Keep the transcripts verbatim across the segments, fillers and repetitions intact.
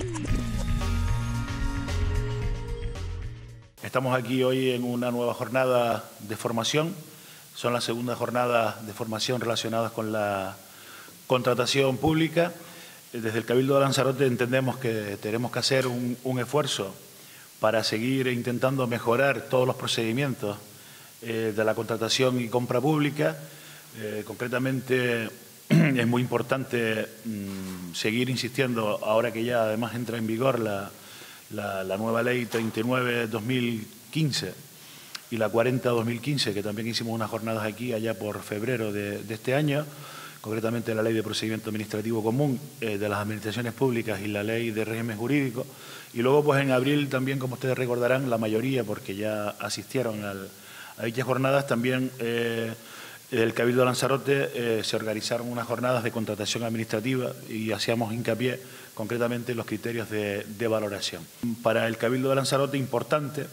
Estamos aquí hoy en una nueva jornada de formación. Son las segundas jornadas de formación relacionadas con la contratación pública. Desde el Cabildo de Lanzarote entendemos que tenemos que hacer un, un esfuerzo para seguir intentando mejorar todos los procedimientos eh, de la contratación y compra pública. Eh, concretamente, es muy importante mmm, seguir insistiendo, ahora que ya además entra en vigor la, la, la nueva Ley treinta y nueve barra dos mil quince y la cuarenta barra dos mil quince, que también hicimos unas jornadas aquí allá por febrero de, de este año, concretamente la Ley de Procedimiento Administrativo Común eh, de las Administraciones Públicas y la Ley de Régimen Jurídico. Y luego, pues en abril también, como ustedes recordarán, la mayoría, porque ya asistieron al, a dichas jornadas, también eh, el Cabildo de Lanzarote eh, se organizaron unas jornadas de contratación administrativa y hacíamos hincapié concretamente en los criterios de, de valoración. Para el Cabildo de Lanzarote, importante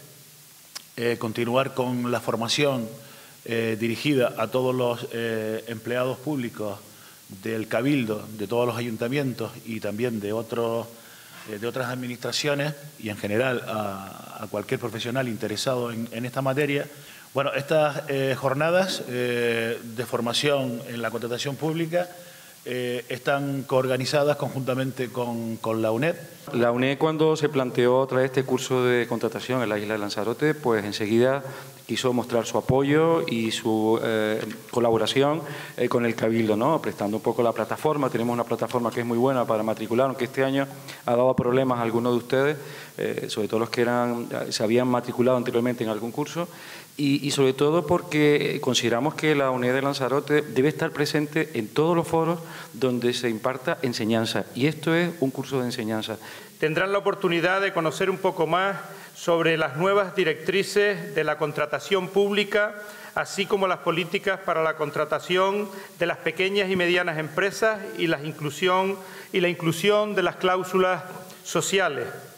eh, continuar con la formación Eh, dirigida a todos los eh, empleados públicos del Cabildo, de todos los ayuntamientos y también de, otros, eh, de otras administraciones y en general a, a cualquier profesional interesado en, en esta materia. Bueno, estas eh, jornadas eh, de formación en la contratación pública eh, están coorganizadas conjuntamente con, con la UNED. La UNED, cuando se planteó traer este curso de contratación en la isla de Lanzarote, pues enseguida quiso mostrar su apoyo y su eh, colaboración eh, con el Cabildo, ¿no? Prestando un poco la plataforma. Tenemos una plataforma que es muy buena para matricular, aunque este año ha dado problemas a algunos de ustedes, eh, sobre todo los que eran, se habían matriculado anteriormente en algún curso, y, y sobre todo porque consideramos que la UNED de Lanzarote debe estar presente en todos los foros donde se imparta enseñanza, y esto es un curso de enseñanza. Tendrán la oportunidad de conocer un poco más sobre las nuevas directrices de la contratación pública, así como las políticas para la contratación de las pequeñas y medianas empresas y la inclusión, y la inclusión de las cláusulas sociales.